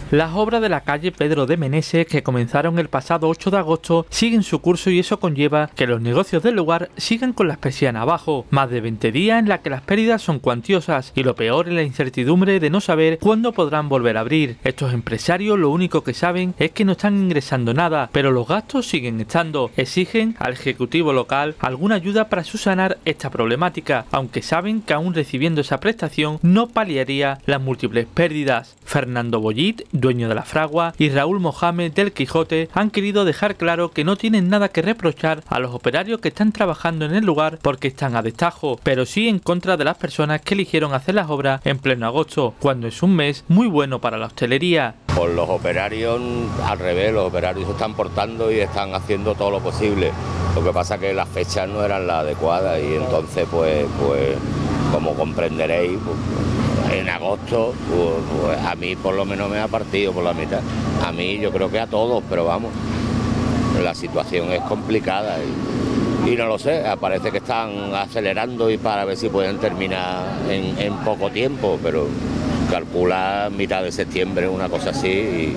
Las obras de la calle Pedro de Meneses, que comenzaron el pasado 8 de agosto, siguen su curso y eso conlleva que los negocios del lugar sigan con las persianas abajo. Más de 20 días en las que las pérdidas son cuantiosas y lo peor es la incertidumbre de no saber cuándo podrán volver a abrir. Estos empresarios lo único que saben es que no están ingresando nada, pero los gastos siguen estando. Exigen al Ejecutivo local alguna ayuda para subsanar esta problemática, aunque saben que aún recibiendo esa prestación no paliaría las múltiples pérdidas. Fernando Bollit, dueño de La Fragua, y Raúl Mohamed del Quijote han querido dejar claro que no tienen nada que reprochar a los operarios que están trabajando en el lugar porque están a destajo, pero sí en contra de las personas que eligieron hacer las obras en pleno agosto, cuando es un mes muy bueno para la hostelería. Por los operarios, al revés, los operarios se están portando y están haciendo todo lo posible. Lo que pasa es que las fechas no eran las adecuadas y entonces, pues como comprenderéis, en agosto, pues a mí por lo menos me ha partido por la mitad. A mí, yo creo que a todos, pero vamos, la situación es complicada y no lo sé, parece que están acelerando y para ver si pueden terminar en poco tiempo, pero calcula mitad de septiembre, una cosa así,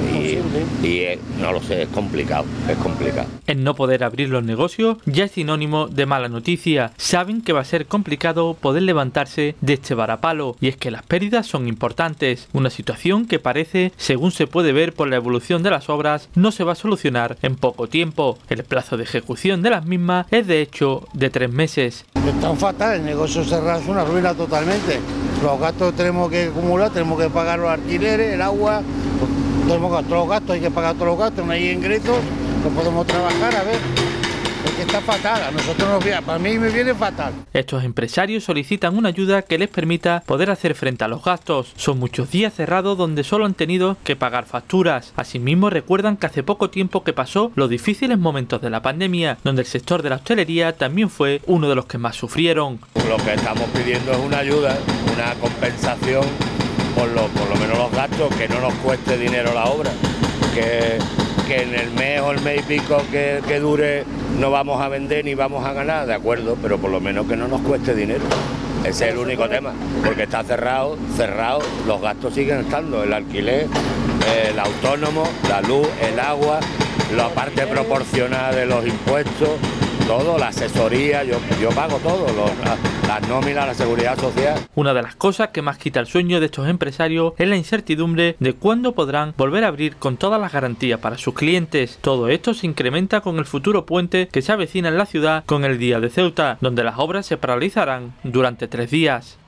no lo sé, es complicado. El no poder abrir los negocios ya es sinónimo de mala noticia. Saben que va a ser complicado poder levantarse de este varapalo, y es que las pérdidas son importantes, una situación que parece, según se puede ver por la evolución de las obras, no se va a solucionar en poco tiempo. El plazo de ejecución de las mismas es de hecho de 3 meses. Están fatal, el negocio cerrado es una ruina totalmente. Los gastos tenemos que acumular, tenemos que pagar los alquileres, el agua, tenemos todos los gastos, hay que pagar todos los gastos, no hay ingresos, no podemos trabajar, a ver. Es que está fatal, a nosotros nos viene, para mí me viene fatal. Estos empresarios solicitan una ayuda que les permita poder hacer frente a los gastos. Son muchos días cerrados donde solo han tenido que pagar facturas. Asimismo recuerdan que hace poco tiempo que pasó los difíciles momentos de la pandemia, donde el sector de la hostelería también fue uno de los que más sufrieron. Lo que estamos pidiendo es una ayuda, una compensación por lo menos los gastos, que no nos cueste dinero la obra, que en el mes o el mes y pico que dure no vamos a vender ni vamos a ganar, de acuerdo, pero por lo menos que no nos cueste dinero. Ese es el único tema, porque está cerrado, los gastos siguen estando, el alquiler, el autónomo, la luz, el agua, la parte proporcionada de los impuestos, todo, la asesoría, yo pago todo, las nóminas, la seguridad social. Una de las cosas que más quita el sueño de estos empresarios es la incertidumbre de cuándo podrán volver a abrir con todas las garantías para sus clientes. Todo esto se incrementa con el futuro puente que se avecina en la ciudad con el Día de Ceuta, donde las obras se paralizarán durante 3 días.